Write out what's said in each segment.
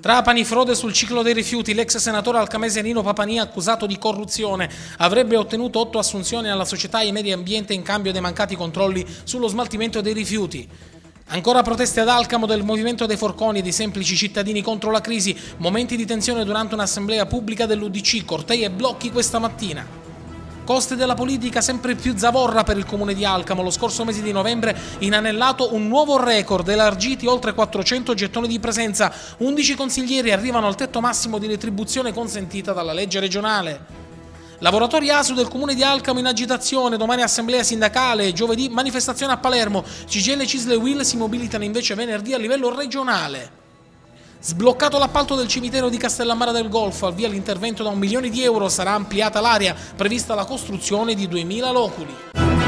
Trapani, frode sul ciclo dei rifiuti. L'ex senatore alcamese Nino Papania, accusato di corruzione, avrebbe ottenuto 8 assunzioni alla società e medio ambiente in cambio dei mancati controlli sullo smaltimento dei rifiuti. Ancora proteste ad Alcamo del movimento dei forconi e di semplici cittadini contro la crisi. Momenti di tensione durante un'assemblea pubblica dell'UDC, cortei e blocchi questa mattina. Costi della politica sempre più zavorra per il comune di Alcamo. Lo scorso mese di novembre inanellato un nuovo record, elargiti oltre 400 gettoni di presenza. 11 consiglieri arrivano al tetto massimo di retribuzione consentita dalla legge regionale. Lavoratori ASU del comune di Alcamo in agitazione, domani assemblea sindacale, giovedì manifestazione a Palermo. CGIL, CISL e UIL si mobilitano invece venerdì a livello regionale. Sbloccato l'appalto del cimitero di Castellammare del Golfo, al via l'intervento da 1 milione di euro, sarà ampliata l'area, prevista la costruzione di 2000 loculi.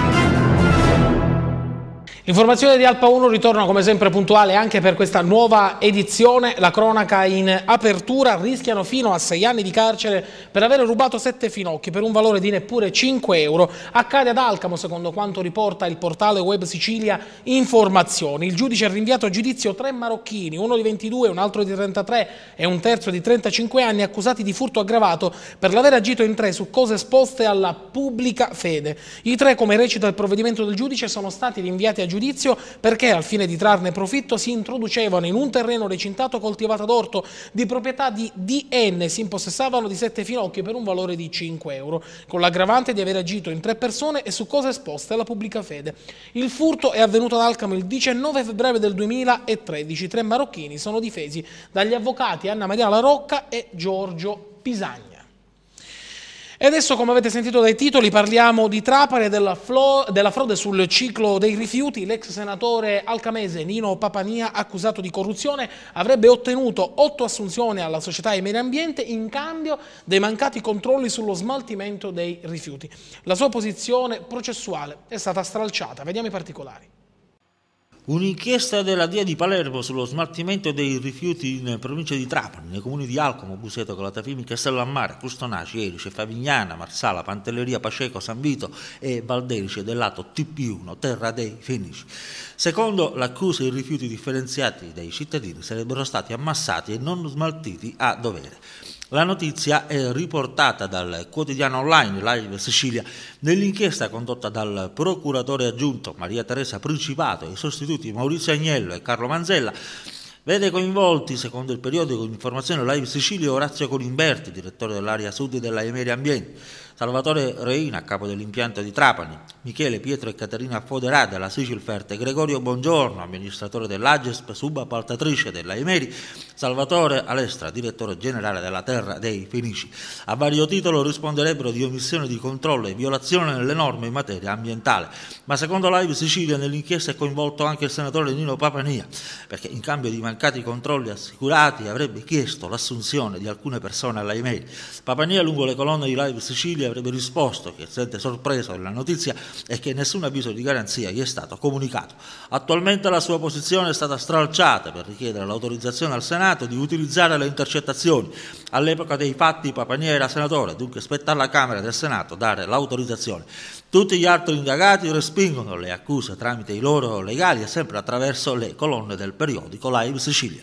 L'informazione di Alpa 1 ritorna come sempre puntuale anche per questa nuova edizione. La cronaca in apertura: rischiano fino a 6 anni di carcere per aver rubato 7 finocchi per un valore di neppure 5 euro. Accade ad Alcamo, secondo quanto riporta il portale web Sicilia Informazioni. Il giudice ha rinviato a giudizio 3 marocchini, uno di 22, un altro di 33 e un terzo di 35 anni, accusati di furto aggravato per l'aver agito in 3 su cose esposte alla pubblica fede. I 3, come recita il provvedimento del giudice, sono stati rinviati a giudizio perché, al fine di trarne profitto, si introducevano in un terreno recintato coltivato ad orto di proprietà di DN, si impossessavano di 7 finocchi per un valore di 5 euro, con l'aggravante di aver agito in 3 persone e su cose esposte alla pubblica fede. Il furto è avvenuto ad Alcamo il 19 febbraio del 2013. 3 marocchini sono difesi dagli avvocati Anna Maria La Rocca e Giorgio Pisagna. E adesso, come avete sentito dai titoli, parliamo di Trapani e della frode sul ciclo dei rifiuti. L'ex senatore alcamese Nino Papania, accusato di corruzione, avrebbe ottenuto 8 assunzioni alla società e medio ambiente in cambio dei mancati controlli sullo smaltimento dei rifiuti. La sua posizione processuale è stata stralciata. Vediamo i particolari. Un'inchiesta della DIA di Palermo sullo smaltimento dei rifiuti in provincia di Trapani, nei comuni di Alcamo, Buseto, Calatafimi, Castellammare, Custonaci, Erice, Favignana, Marsala, Pantelleria, Paceco, San Vito e Valderice del lato TP1, terra dei Fenici. Secondo l'accusa, i rifiuti differenziati dai cittadini sarebbero stati ammassati e non smaltiti a dovere. La notizia è riportata dal quotidiano online Live Sicilia nell'inchiesta condotta dal procuratore aggiunto Maria Teresa Principato e i sostituti Maurizio Agnello e Carlo Manzella. Vede coinvolti, secondo il periodico di informazione Live Sicilia, Orazio Colimberti, direttore dell'area sud della Emeria Ambiente, Salvatore Reina, capo dell'impianto di Trapani, Michele, Pietro e Caterina Foderà della Sicilferte, Gregorio Bongiorno, amministratore dell'Agesp, subappaltatrice della Emeri, Salvatore Alestra, direttore generale della Terra dei Fenici. A vario titolo risponderebbero di omissione di controllo e violazione delle norme in materia ambientale. Ma secondo Live Sicilia nell'inchiesta è coinvolto anche il senatore Nino Papania, perché in cambio di mancati controlli assicurati avrebbe chiesto l'assunzione di alcune persone alla Emeri. Papania, lungo le colonne di Live Sicilia, avrebbe risposto che sente sorpreso della notizia e che nessun avviso di garanzia gli è stato comunicato. Attualmente la sua posizione è stata stralciata per richiedere l'autorizzazione al Senato di utilizzare le intercettazioni. All'epoca dei fatti Papania era senatore, dunque spetta alla Camera del Senato dare l'autorizzazione. Tutti gli altri indagati respingono le accuse tramite i loro legali e sempre attraverso le colonne del periodico Live Sicilia.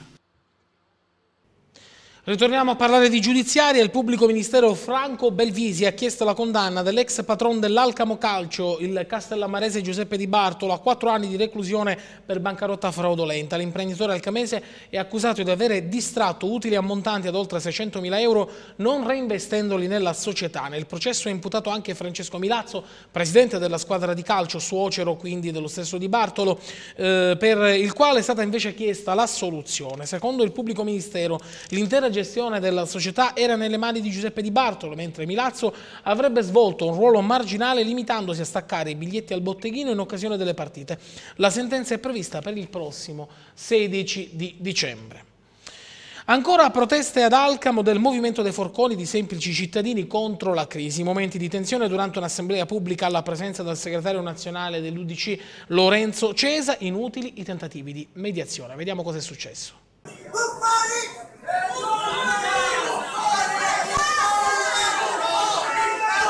Ritorniamo a parlare di giudiziaria. Il pubblico ministero Franco Belvisi ha chiesto la condanna dell'ex patron dell'Alcamo Calcio, il castellammarese Giuseppe Di Bartolo, a 4 anni di reclusione per bancarotta fraudolenta. L'imprenditore alcamese è accusato di avere distratto utili ammontanti ad oltre 600.000 euro non reinvestendoli nella società. Nel processo è imputato anche Francesco Milazzo, presidente della squadra di calcio, suocero quindi dello stesso Di Bartolo, per il quale è stata invece chiesta l'assoluzione. Secondo il pubblico ministero, l'intera gestione della società era nelle mani di Giuseppe Di Bartolo, mentre Milazzo avrebbe svolto un ruolo marginale limitandosi a staccare i biglietti al botteghino in occasione delle partite. La sentenza è prevista per il prossimo 16 di dicembre. Ancora proteste ad Alcamo del movimento dei forconi di semplici cittadini contro la crisi. Momenti di tensione durante un'assemblea pubblica alla presenza del segretario nazionale dell'UDC Lorenzo Cesa, inutili i tentativi di mediazione. Vediamo cosa è successo.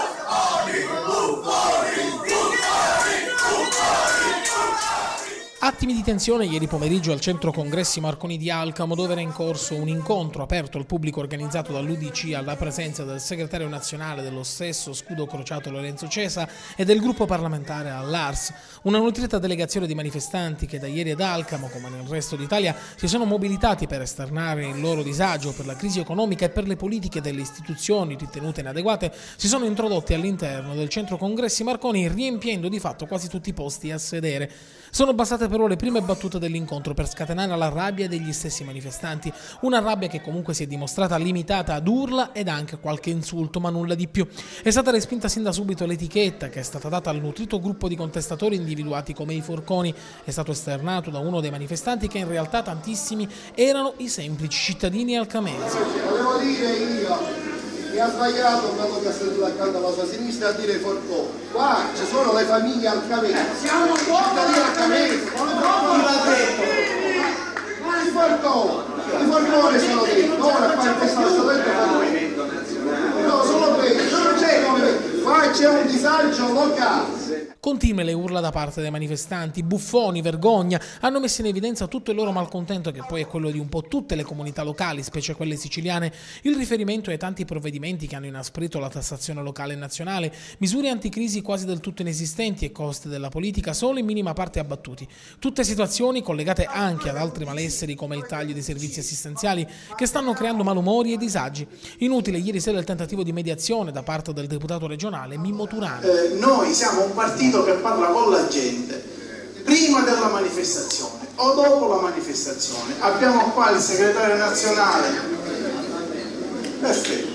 A Attimi di tensione ieri pomeriggio al centro congressi Marconi di Alcamo, dove era in corso un incontro aperto al pubblico organizzato dall'UDC alla presenza del segretario nazionale dello stesso Scudo Crociato Lorenzo Cesa e del gruppo parlamentare all'Ars. Una nutrita delegazione di manifestanti che da ieri ad Alcamo, come nel resto d'Italia, si sono mobilitati per esternare il loro disagio per la crisi economica e per le politiche delle istituzioni ritenute inadeguate, si sono introdotti all'interno del centro congressi Marconi, riempiendo di fatto quasi tutti i posti a sedere. Sono bastate però le prime battute dell'incontro per scatenare la rabbia degli stessi manifestanti, una rabbia che comunque si è dimostrata limitata ad urla ed anche qualche insulto, ma nulla di più. È stata respinta sin da subito l'etichetta che è stata data al nutrito gruppo di contestatori individuati come i forconi. È stato esternato da uno dei manifestanti che in realtà tantissimi erano i semplici cittadini alcamesi. Volevo dire io che ha sbagliato un dato che ha seduto accanto alla sua sinistra a dire forcone. Qua ci sono le famiglie alcamesi. Siamo cittadini alcamesi. I forconi sono dei. Ora qua in questa stato no, sono quelli. Non c'è come. Qua c'è un disagio locale. Continue le urla da parte dei manifestanti, buffoni, vergogna, hanno messo in evidenza tutto il loro malcontento, che poi è quello di un po' tutte le comunità locali, specie quelle siciliane. Il riferimento ai tanti provvedimenti che hanno inasprito la tassazione locale e nazionale, misure anticrisi quasi del tutto inesistenti e costi della politica solo in minima parte abbattuti. Tutte situazioni collegate anche ad altri malesseri come il taglio dei servizi assistenziali che stanno creando malumori e disagi. Inutile ieri sera il tentativo di mediazione da parte del deputato regionale Mimmo Turano. Noi siamo un partito che parla con la gente prima della manifestazione o dopo la manifestazione. Abbiamo qua il segretario nazionale. Perfetto.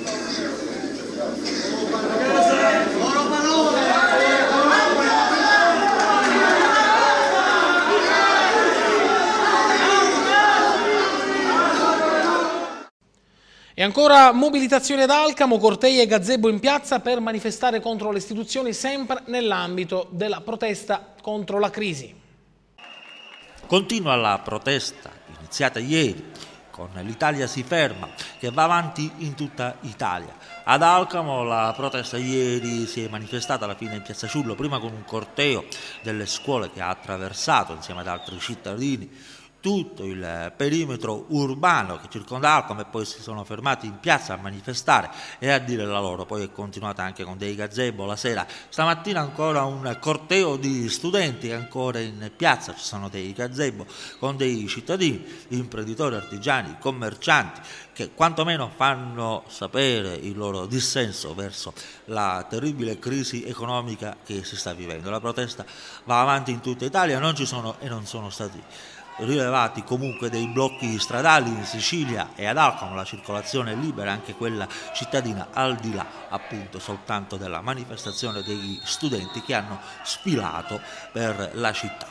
E ancora mobilitazione ad Alcamo, cortei e gazebo in piazza per manifestare contro le istituzioni, sempre nell'ambito della protesta contro la crisi. Continua la protesta iniziata ieri con l'Italia si ferma, che va avanti in tutta Italia. Ad Alcamo la protesta ieri si è manifestata alla fine in Piazza Ciullo, prima con un corteo delle scuole che ha attraversato insieme ad altri cittadini tutto il perimetro urbano che circonda Alcamo, e poi si sono fermati in piazza a manifestare e a dire la loro. Poi è continuata anche con dei gazebo la sera. Stamattina ancora un corteo di studenti ancora in piazza, ci sono dei gazebo con dei cittadini, imprenditori, artigiani, commercianti che quantomeno fanno sapere il loro dissenso verso la terribile crisi economica che si sta vivendo. La protesta va avanti in tutta Italia, non ci sono e non sono stati rilevati comunque dei blocchi stradali in Sicilia, e ad Alcamo la circolazione è libera, anche quella cittadina, al di là appunto soltanto della manifestazione degli studenti che hanno sfilato per la città.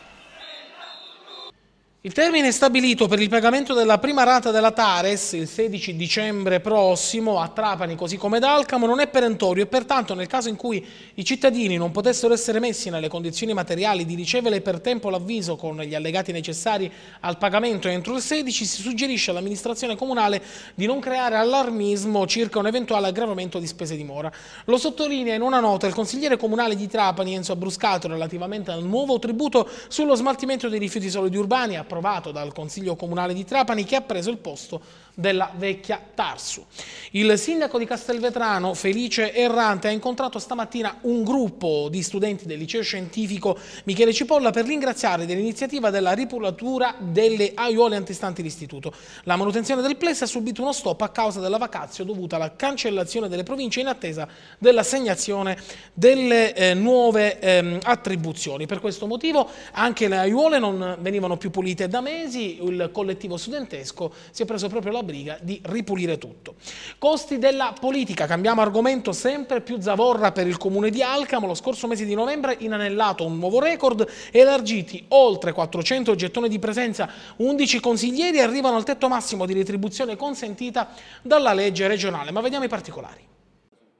Il termine stabilito per il pagamento della prima rata della Tares, il 16 dicembre prossimo, a Trapani così come ad Alcamo, non è perentorio e pertanto nel caso in cui i cittadini non potessero essere messi nelle condizioni materiali di ricevere per tempo l'avviso con gli allegati necessari al pagamento entro il 16, si suggerisce all'amministrazione comunale di non creare allarmismo circa un eventuale aggravamento di spese di mora. Lo sottolinea in una nota il consigliere comunale di Trapani, Enzo Abruscato, relativamente al nuovo tributo sullo smaltimento dei rifiuti solidi urbani approvato dal Consiglio Comunale di Trapani, che ha preso il posto della vecchia Tarsu. Il sindaco di Castelvetrano, Felice Errante, ha incontrato stamattina un gruppo di studenti del liceo scientifico Michele Cipolla per ringraziare dell'iniziativa della ripulatura delle aiuole antistanti l'istituto. La manutenzione del PLES ha subito uno stop a causa della vacazio dovuta alla cancellazione delle province in attesa dell'assegnazione delle nuove attribuzioni. Per questo motivo anche le aiuole non venivano più pulite da mesi. Il collettivo studentesco si è preso proprio la briga di ripulire tutto. Costi della politica, cambiamo argomento, sempre più zavorra per il comune di Alcamo. Lo scorso mese di novembre inanellato un nuovo record, elargiti oltre 400 gettoni di presenza, 11 consiglieri arrivano al tetto massimo di retribuzione consentita dalla legge regionale. Ma vediamo i particolari.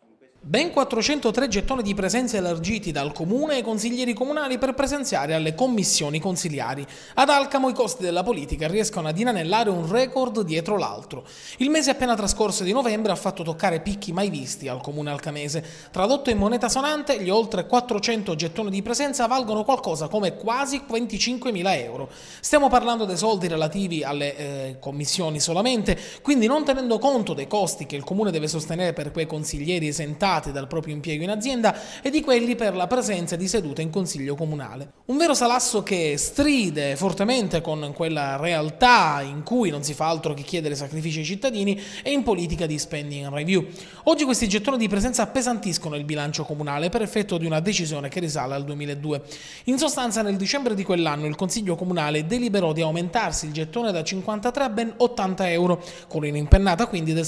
Ben 403 gettoni di presenza elargiti dal Comune ai consiglieri comunali per presenziare alle commissioni consiliari. Ad Alcamo i costi della politica riescono ad inanellare un record dietro l'altro. Il mese appena trascorso di novembre ha fatto toccare picchi mai visti al Comune alcamese. Tradotto in moneta sonante, gli oltre 400 gettoni di presenza valgono qualcosa come quasi 25.000 euro. Stiamo parlando dei soldi relativi alle commissioni solamente, quindi non tenendo conto dei costi che il Comune deve sostenere per quei consiglieri esentati dal proprio impiego in azienda e di quelli per la presenza di sedute in consiglio comunale. Un vero salasso che stride fortemente con quella realtà in cui non si fa altro che chiedere sacrifici ai cittadini e in politica di spending review. Oggi questi gettoni di presenza appesantiscono il bilancio comunale per effetto di una decisione che risale al 2002. In sostanza, nel dicembre di quell'anno il Consiglio Comunale deliberò di aumentarsi il gettone da 53 a ben 80 euro, con un'impennata quindi del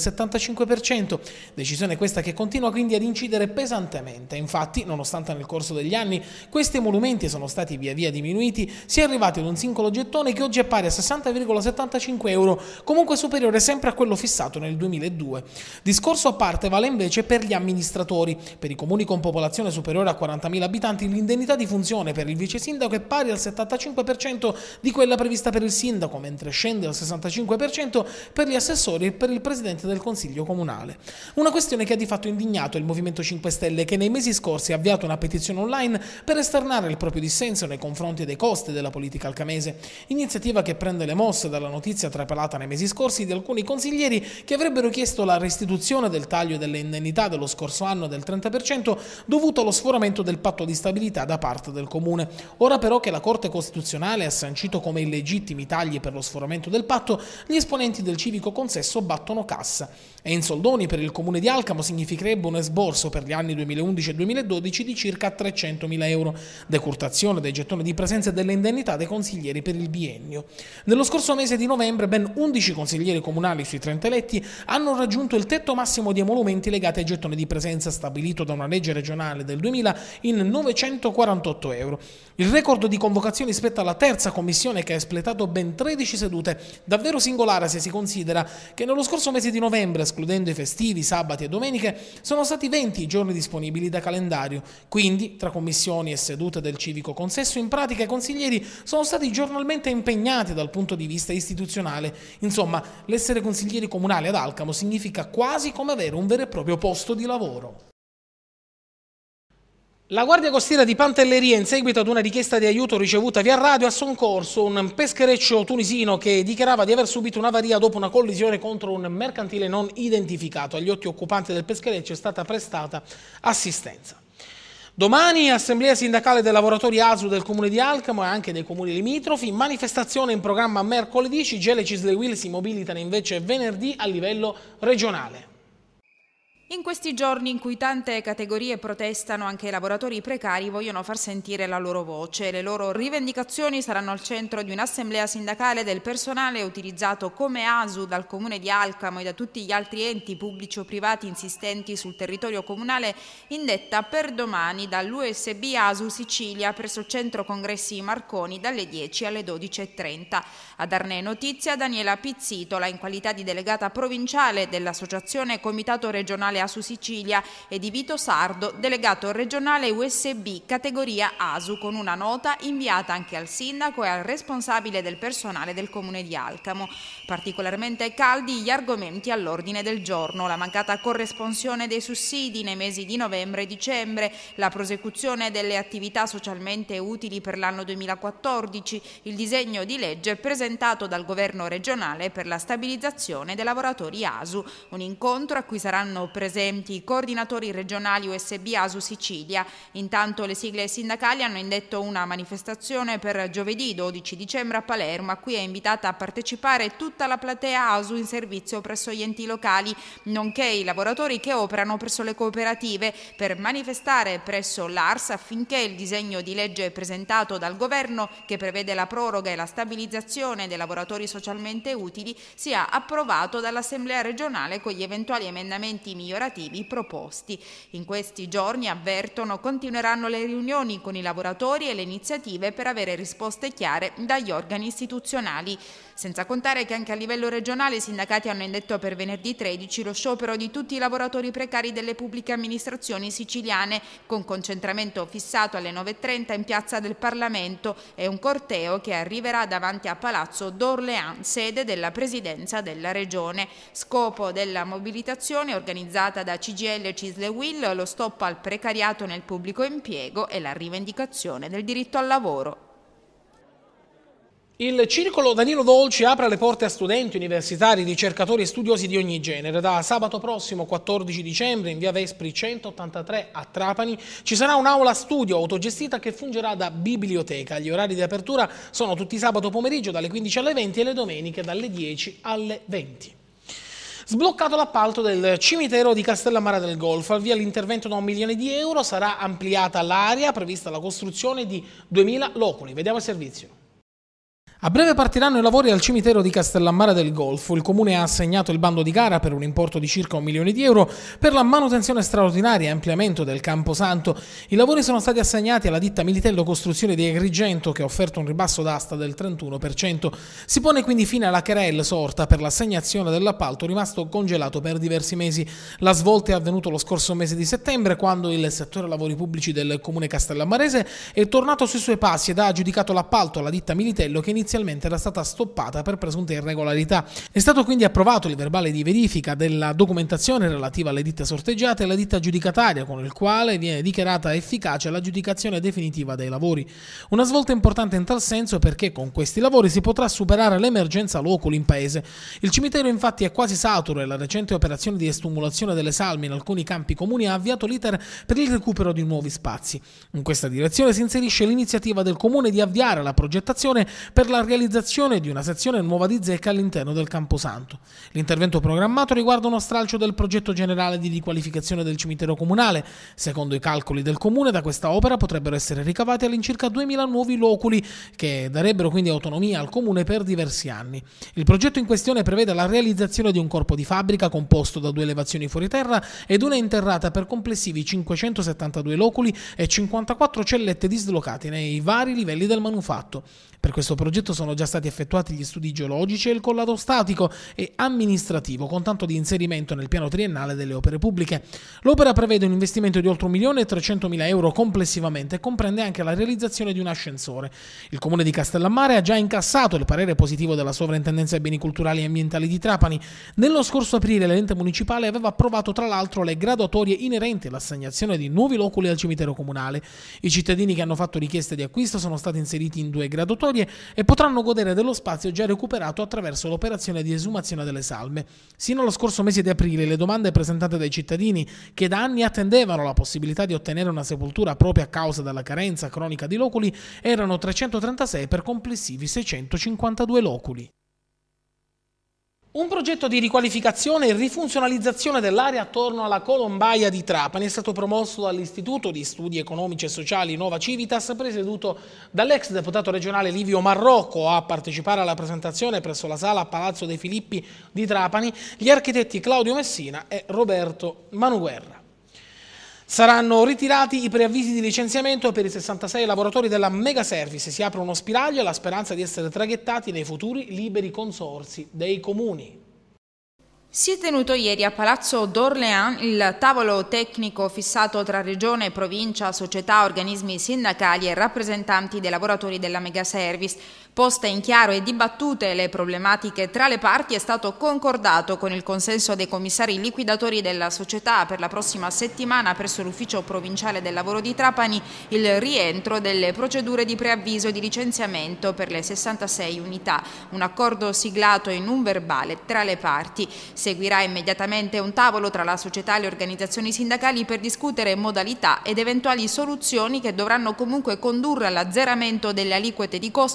75%. Decisione questa che continua quindi ad incidere pesantemente. Infatti, nonostante nel corso degli anni questi emolumenti sono stati via via diminuiti, si è arrivati ad un singolo gettone che oggi è pari a 60,75 euro, comunque superiore sempre a quello fissato nel 2002. Discorso a parte vale invece per gli amministratori. Per i comuni con popolazione superiore a 40.000 abitanti l'indennità di funzione per il vice sindaco è pari al 75% di quella prevista per il sindaco, mentre scende al 65% per gli assessori e per il presidente del consiglio comunale. Una questione che ha di fatto indignato il Movimento 5 Stelle, che nei mesi scorsi ha avviato una petizione online per esternare il proprio dissenso nei confronti dei costi della politica alcamese. Iniziativa che prende le mosse dalla notizia trapelata nei mesi scorsi di alcuni consiglieri che avrebbero chiesto la restituzione del taglio delle indennità dello scorso anno del 30% dovuto allo sforamento del patto di stabilità da parte del Comune. Ora però che la Corte Costituzionale ha sancito come illegittimi tagli per lo sforamento del patto, gli esponenti del civico consesso battono cassa. E in soldoni per il Comune di Alcamo significherebbe un esborso per gli anni 2011 e 2012 di circa 300.000 euro, decurtazione dei gettoni di presenza e delle indennità dei consiglieri per il biennio. Nello scorso mese di novembre ben 11 consiglieri comunali sui 30 eletti hanno raggiunto il tetto massimo di emolumenti legati ai gettoni di presenza stabilito da una legge regionale del 2000 in 948 euro. Il record di convocazioni spetta alla terza commissione che ha espletato ben 13 sedute, davvero singolare se si considera che nello scorso mese di novembre, escludendo i festivi, sabati e domeniche, sono stati 20 i giorni disponibili da calendario. Quindi, tra commissioni e sedute del civico consesso, in pratica i consiglieri sono stati giornalmente impegnati dal punto di vista istituzionale. Insomma, l'essere consiglieri comunali ad Alcamo significa quasi come avere un vero e proprio posto di lavoro. La Guardia Costiera di Pantelleria, in seguito ad una richiesta di aiuto ricevuta via radio, ha soccorso un peschereccio tunisino che dichiarava di aver subito un'avaria dopo una collisione contro un mercantile non identificato. Agli 8 occupanti del peschereccio è stata prestata assistenza. Domani assemblea sindacale dei lavoratori ASU del comune di Alcamo e anche dei comuni limitrofi, manifestazione in programma mercoledì, CGIL e CISL-UIL si mobilitano invece venerdì a livello regionale. In questi giorni in cui tante categorie protestano, anche i lavoratori precari vogliono far sentire la loro voce. Le loro rivendicazioni saranno al centro di un'assemblea sindacale del personale utilizzato come ASU dal Comune di Alcamo e da tutti gli altri enti pubblici o privati insistenti sul territorio comunale, indetta per domani dall'USB ASU Sicilia presso il Centro Congressi Marconi dalle 10 alle 12:30. A darne notizia Daniela Pizzitola in qualità di delegata provinciale dell'Associazione Comitato Regionale ASU Sicilia e di Vito Sardo, delegato regionale USB categoria ASU, con una nota inviata anche al sindaco e al responsabile del personale del comune di Alcamo. Particolarmente caldi gli argomenti all'ordine del giorno: la mancata corresponsione dei sussidi nei mesi di novembre e dicembre, la prosecuzione delle attività socialmente utili per l'anno 2014, il disegno di legge presentato dal governo regionale per la stabilizzazione dei lavoratori ASU. Un incontro a cui saranno presenti i coordinatori regionali USB ASU Sicilia. Intanto le sigle sindacali hanno indetto una manifestazione per giovedì 12 dicembre a Palermo, a cui è invitata a partecipare tutta la platea ASU in servizio presso gli enti locali, nonché i lavoratori che operano presso le cooperative, per manifestare presso l'ARS affinché il disegno di legge presentato dal governo, che prevede la proroga e la stabilizzazione dei lavoratori socialmente utili, sia approvato dall'Assemblea regionale con gli eventuali emendamenti migliorativi migliorativi proposti. In questi giorni, avvertono, continueranno le riunioni con i lavoratori e le iniziative per avere risposte chiare dagli organi istituzionali. Senza contare che anche a livello regionale i sindacati hanno indetto per venerdì 13 lo sciopero di tutti i lavoratori precari delle pubbliche amministrazioni siciliane, con concentramento fissato alle 9:30 in Piazza del Parlamento e un corteo che arriverà davanti a Palazzo d'Orléans, sede della Presidenza della Regione. Scopo della mobilitazione organizzata da CGIL, CISL e UIL, lo stop al precariato nel pubblico impiego e la rivendicazione del diritto al lavoro. Il Circolo Danilo Dolci apre le porte a studenti, universitari, ricercatori e studiosi di ogni genere. Da sabato prossimo 14 dicembre in via Vespri 183 a Trapani ci sarà un'aula studio autogestita che fungerà da biblioteca. Gli orari di apertura sono tutti sabato pomeriggio dalle 15 alle 20 e le domeniche dalle 10 alle 20. Sbloccato l'appalto del cimitero di Castellammare del Golfo, al via l'intervento da 1 milione di euro, sarà ampliata l'area, prevista la costruzione di 2000 loculi. Vediamo il servizio. A breve partiranno i lavori al cimitero di Castellammare del Golfo. Il Comune ha assegnato il bando di gara per un importo di circa 1 milione di euro per la manutenzione straordinaria e ampliamento del Camposanto. I lavori sono stati assegnati alla ditta Militello Costruzioni di Agrigento, che ha offerto un ribasso d'asta del 31%. Si pone quindi fine alla querela sorta per l'assegnazione dell'appalto rimasto congelato per diversi mesi. La svolta è avvenuta lo scorso mese di settembre, quando il settore lavori pubblici del Comune castellammarese è tornato sui suoi passi ed ha aggiudicato l'appalto alla ditta Militello, che inizialmente era stata stoppata per presunte irregolarità. È stato quindi approvato il verbale di verifica della documentazione relativa alle ditte sorteggiate e alla ditta aggiudicataria, con il quale viene dichiarata efficace l'aggiudicazione definitiva dei lavori. Una svolta importante in tal senso perché con questi lavori si potrà superare l'emergenza loculi in paese. Il cimitero infatti è quasi saturo e la recente operazione di estumulazione delle salme in alcuni campi comuni ha avviato l'iter per il recupero di nuovi spazi. In questa direzione si inserisce l'iniziativa del Comune di avviare la progettazione per la realizzazione di una sezione nuova di zecca all'interno del Camposanto. L'intervento programmato riguarda uno stralcio del progetto generale di riqualificazione del cimitero comunale. Secondo i calcoli del Comune, da questa opera potrebbero essere ricavati all'incirca 2000 nuovi loculi, che darebbero quindi autonomia al Comune per diversi anni. Il progetto in questione prevede la realizzazione di un corpo di fabbrica composto da 2 elevazioni fuori terra ed una interrata per complessivi 572 loculi e 54 cellette dislocate nei vari livelli del manufatto. Per questo progetto sono già stati effettuati gli studi geologici e il collado statico e amministrativo, con tanto di inserimento nel piano triennale delle opere pubbliche. L'opera prevede un investimento di oltre 1.300.000 euro complessivamente e comprende anche la realizzazione di un ascensore. Il Comune di Castellammare ha già incassato il parere positivo della Sovrintendenza ai Beni Culturali e Ambientali di Trapani. Nello scorso aprile l'ente municipale aveva approvato tra l'altro le graduatorie inerenti all'assegnazione di nuovi loculi al cimitero comunale. I cittadini che hanno fatto richieste di acquisto sono stati inseriti in 2 graduatorie e potranno godere dello spazio già recuperato attraverso l'operazione di esumazione delle salme. Sino allo scorso mese di aprile le domande presentate dai cittadini, che da anni attendevano la possibilità di ottenere una sepoltura propria a causa della carenza cronica di loculi, erano 336 per complessivi 652 loculi. Un progetto di riqualificazione e rifunzionalizzazione dell'area attorno alla Colombaia di Trapani è stato promosso dall'Istituto di Studi Economici e Sociali Nova Civitas, presieduto dall'ex deputato regionale Livio Marrocco. A partecipare alla presentazione presso la sala Palazzo dei Filippi di Trapani gli architetti Claudio Messina e Roberto Manuguerra. Saranno ritirati i preavvisi di licenziamento per i 66 lavoratori della Megaservice. Si apre uno spiraglio e la speranza di essere traghettati nei futuri liberi consorzi dei comuni. Si è tenuto ieri a Palazzo d'Orléans il tavolo tecnico fissato tra Regione, Provincia, società, organismi sindacali e rappresentanti dei lavoratori della Megaservice. Poste in chiaro e dibattute le problematiche tra le parti, è stato concordato con il consenso dei commissari liquidatori della società per la prossima settimana presso l'Ufficio Provinciale del Lavoro di Trapani il rientro delle procedure di preavviso e di licenziamento per le 66 unità. Un accordo siglato in un verbale tra le parti. Seguirà immediatamente un tavolo tra la società e le organizzazioni sindacali per discutere modalità ed eventuali soluzioni che dovranno comunque condurre all'azzeramento delle aliquote di costo del personale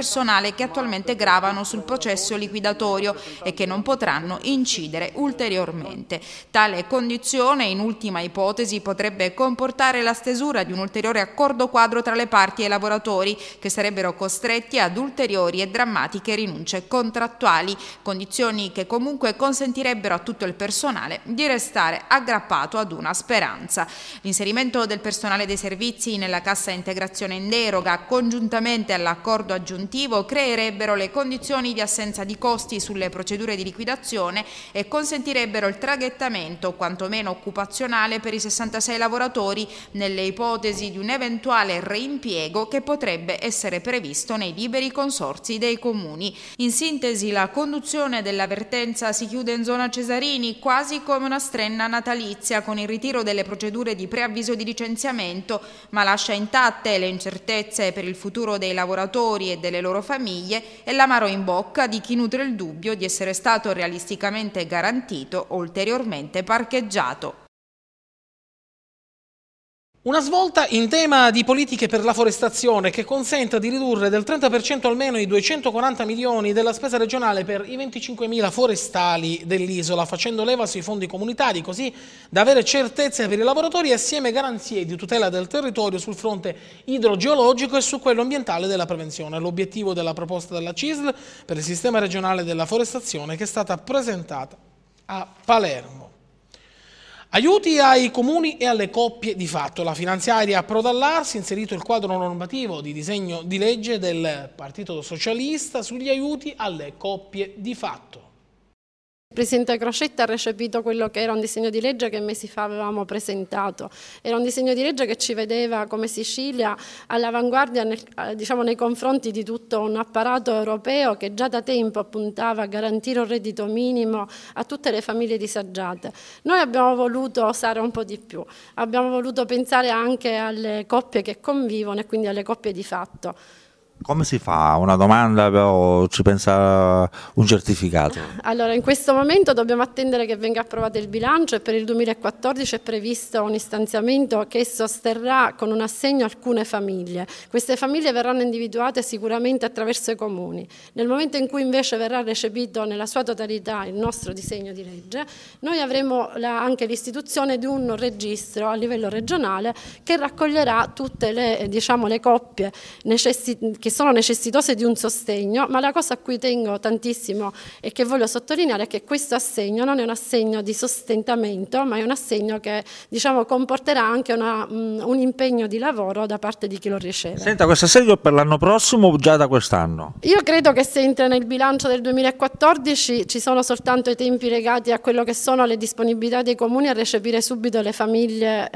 personale che attualmente gravano sul processo liquidatorio e che non potranno incidere ulteriormente. Tale condizione, in ultima ipotesi, potrebbe comportare la stesura di un ulteriore accordo quadro tra le parti e i lavoratori, che sarebbero costretti ad ulteriori e drammatiche rinunce contrattuali, condizioni che comunque consentirebbero a tutto il personale di restare aggrappato ad una speranza. L'inserimento del personale dei servizi nella cassa integrazione in deroga, congiuntamente all'accordo aggiuntivo, creerebbero le condizioni di assenza di costi sulle procedure di liquidazione e consentirebbero il traghettamento, quantomeno occupazionale, per i 66 lavoratori nelle ipotesi di un eventuale reimpiego che potrebbe essere previsto nei liberi consorzi dei comuni. In sintesi, la conduzione della vertenza si chiude in zona Cesarini quasi come una strenna natalizia, con il ritiro delle procedure di preavviso di licenziamento, ma lascia intatte le incertezze per il futuro dei lavoratori e delle loro famiglie e l'amaro in bocca di chi nutre il dubbio di essere stato realisticamente garantito o ulteriormente parcheggiato. Una svolta in tema di politiche per la forestazione che consenta di ridurre del 30% almeno i 240 milioni della spesa regionale per i 25.000 forestali dell'isola, facendo leva sui fondi comunitari, così da avere certezze per i lavoratori e assieme garanzie di tutela del territorio sul fronte idrogeologico e su quello ambientale della prevenzione. L'obiettivo della proposta della CISL per il sistema regionale della forestazione che è stata presentata a Palermo. Aiuti ai comuni e alle coppie di fatto. La finanziaria approda all'Arsi, inserito il quadro normativo di disegno di legge del Partito Socialista sugli aiuti alle coppie di fatto. Il Presidente Crocetta ha recepito quello che era un disegno di legge che mesi fa avevamo presentato. Era un disegno di legge che ci vedeva come Sicilia all'avanguardia nei confronti di tutto un apparato europeo che già da tempo puntava a garantire un reddito minimo a tutte le famiglie disagiate. Noi abbiamo voluto osare un po' di più, abbiamo voluto pensare anche alle coppie che convivono e quindi alle coppie di fatto. Come si fa? Una domanda, però ci pensa un certificato. Allora, in questo momento dobbiamo attendere che venga approvato il bilancio e per il 2014 è previsto un istanziamento che sosterrà con un assegno alcune famiglie. Queste famiglie verranno individuate sicuramente attraverso i comuni. Nel momento in cui invece verrà recepito nella sua totalità il nostro disegno di legge, noi avremo anche l'istituzione di un registro a livello regionale che raccoglierà tutte le coppie che sono necessitose di un sostegno, ma la cosa a cui tengo tantissimo e che voglio sottolineare è che questo assegno non è un assegno di sostentamento, ma è un assegno che comporterà anche un impegno di lavoro da parte di chi lo riceve. Senta, questo assegno per l'anno prossimo o già da quest'anno? Io credo che se entra nel bilancio del 2014 ci sono soltanto i tempi legati a quello che sono le disponibilità dei comuni a recepire subito le famiglie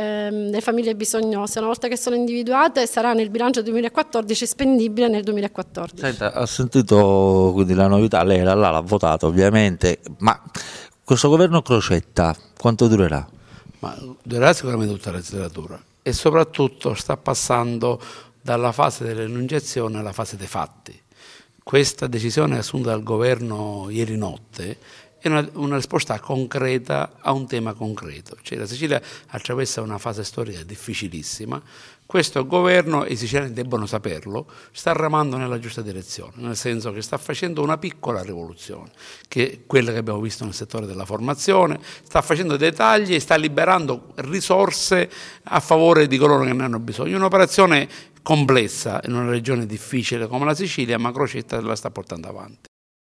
bisognose. Una volta che sono individuate sarà nel bilancio 2014 spendibile nel 2014. Senta, ha sentito quindi la novità, lei era là, l'ha votato ovviamente, ma questo governo Crocetta quanto durerà? Ma durerà sicuramente tutta la legislatura e soprattutto sta passando dalla fase dell'enunciazione alla fase dei fatti. Questa decisione assunta dal governo ieri notte è una risposta concreta a un tema concreto. Cioè, la Sicilia attraversa una fase storica difficilissima. Questo governo, e i siciliani debbono saperlo, sta ramando nella giusta direzione, nel senso che sta facendo una piccola rivoluzione, che è quella che abbiamo visto nel settore della formazione, sta facendo dei tagli e sta liberando risorse a favore di coloro che ne hanno bisogno. È un'operazione complessa in una regione difficile come la Sicilia, ma Crocetta la sta portando avanti.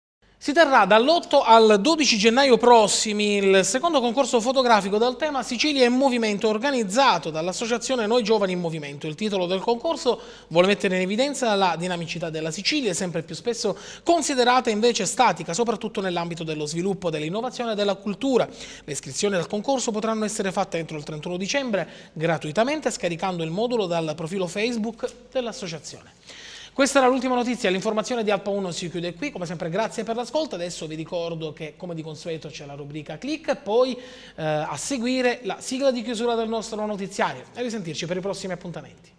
Si terrà dall'8 al 12 gennaio prossimi il secondo concorso fotografico dal tema Sicilia in Movimento, organizzato dall'associazione Noi Giovani in Movimento. Il titolo del concorso vuole mettere in evidenza la dinamicità della Sicilia, sempre più spesso considerata invece statica, soprattutto nell'ambito dello sviluppo, dell'innovazione e della cultura. Le iscrizioni al concorso potranno essere fatte entro il 31 dicembre gratuitamente scaricando il modulo dal profilo Facebook dell'associazione. Questa era l'ultima notizia, l'informazione di Alpa 1 si chiude qui, come sempre grazie per l'ascolto, adesso vi ricordo che come di consueto c'è la rubrica Click, poi a seguire la sigla di chiusura del nostro notiziario e risentirci per i prossimi appuntamenti.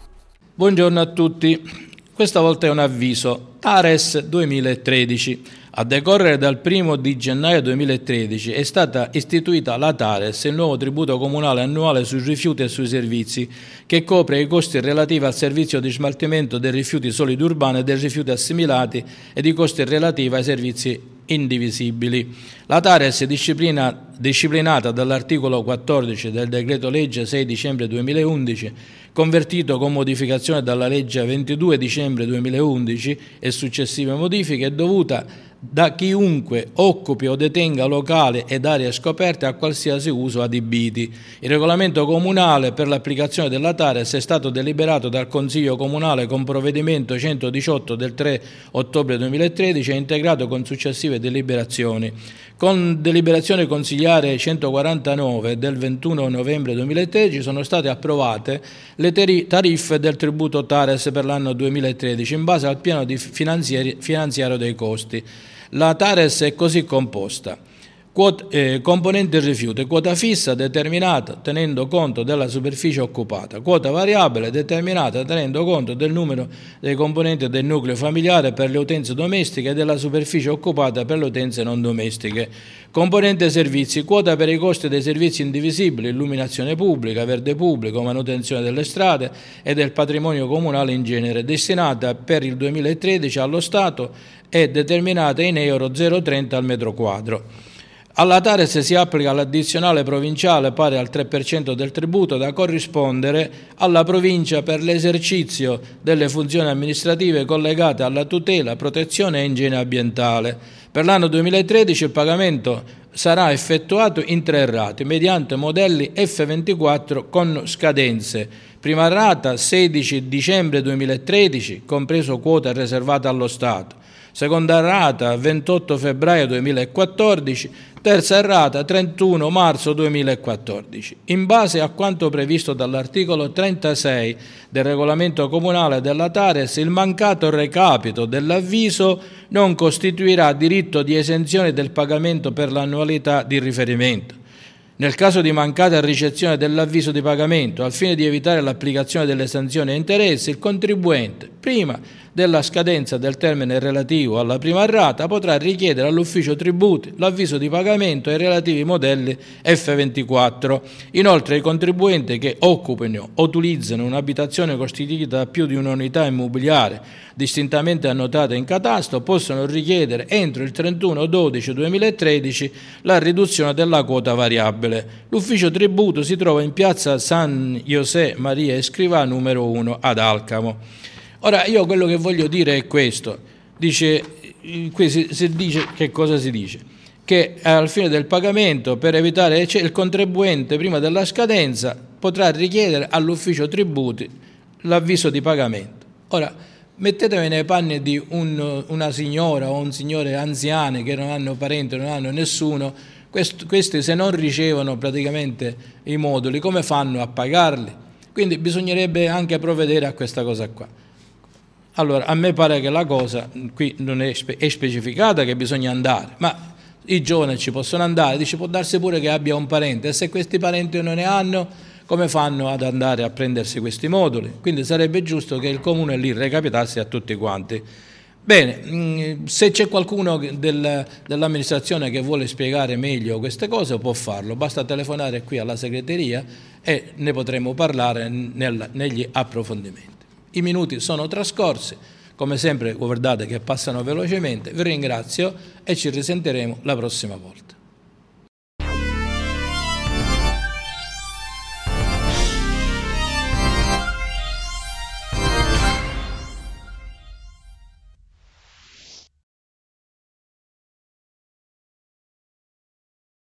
Buongiorno a tutti, questa volta è un avviso. TARES 2013. A decorrere dal 1° di gennaio 2013 è stata istituita la TARES, il nuovo tributo comunale annuale sui rifiuti e sui servizi, che copre i costi relativi al servizio di smaltimento dei rifiuti solidi urbani e dei rifiuti assimilati ed i costi relativi ai servizi indivisibili. La TARES è disciplinata dall'articolo 14 del decreto legge 6 dicembre 2011, convertito con modificazione dalla legge 22 dicembre 2011 e successive modifiche, è dovuta da chiunque occupi o detenga locali ed aree scoperte a qualsiasi uso adibiti. Il regolamento comunale per l'applicazione della TARES è stato deliberato dal Consiglio Comunale con provvedimento 118 del 3 ottobre 2013 e integrato con successive deliberazioni. Con deliberazione consigliare 149 del 21 novembre 2013 sono state approvate le tariffe del tributo TARES per l'anno 2013 in base al piano finanziario dei costi. La TARES è così composta. Componente rifiuti, quota fissa determinata tenendo conto della superficie occupata, quota variabile determinata tenendo conto del numero dei componenti del nucleo familiare per le utenze domestiche e della superficie occupata per le utenze non domestiche. Componente servizi, quota per i costi dei servizi indivisibili, illuminazione pubblica, verde pubblico, manutenzione delle strade e del patrimonio comunale in genere, destinata per il 2013 allo Stato e determinata in euro 0,30 al metro quadro. Alla TARES si applica l'addizionale provinciale pari al 3% del tributo da corrispondere alla provincia per l'esercizio delle funzioni amministrative collegate alla tutela, protezione e igiene ambientale. Per l'anno 2013 il pagamento sarà effettuato in 3 rate mediante modelli F24 con scadenze. Prima rata 16 dicembre 2013, compreso quota riservata allo Stato. Seconda rata 28 febbraio 2014, terza rata 31 marzo 2014. In base a quanto previsto dall'articolo 36 del regolamento comunale della TARES, il mancato recapito dell'avviso non costituirà diritto di esenzione del pagamento per l'annualità di riferimento. Nel caso di mancata ricezione dell'avviso di pagamento, al fine di evitare l'applicazione delle sanzioni a interessi, il contribuente, prima della scadenza del termine relativo alla prima rata, potrà richiedere all'ufficio tributi l'avviso di pagamento e i relativi modelli F24. Inoltre, i contribuenti che occupino o utilizzano un'abitazione costituita da più di un'unità immobiliare distintamente annotata in catasto possono richiedere entro il 31/12/2013 la riduzione della quota variabile. L'ufficio tributo si trova in piazza San José Maria Escrivá numero 1 ad Alcamo. Ora, io quello che voglio dire è questo. Qui si dice, che cosa si dice? Che al fine del pagamento, per evitare il contribuente prima della scadenza, potrà richiedere all'ufficio tributi l'avviso di pagamento. Ora, mettetevi nei panni di una signora o un signore anziani che non hanno parenti, non hanno nessuno. Questi se non ricevono praticamente i moduli, come fanno a pagarli? Quindi bisognerebbe anche provvedere a questa cosa qua. Allora, a me pare che la cosa qui non è specificata che bisogna andare, ma i giovani ci possono andare, può darsi pure che abbia un parente, e se questi parenti non ne hanno, come fanno ad andare a prendersi questi moduli? Quindi sarebbe giusto che il Comune li recapitasse a tutti quanti. Bene, se c'è qualcuno dell'amministrazione che vuole spiegare meglio queste cose può farlo, basta telefonare qui alla segreteria e ne potremo parlare negli approfondimenti. I minuti sono trascorsi, come sempre guardate che passano velocemente, vi ringrazio e ci risentiremo la prossima volta.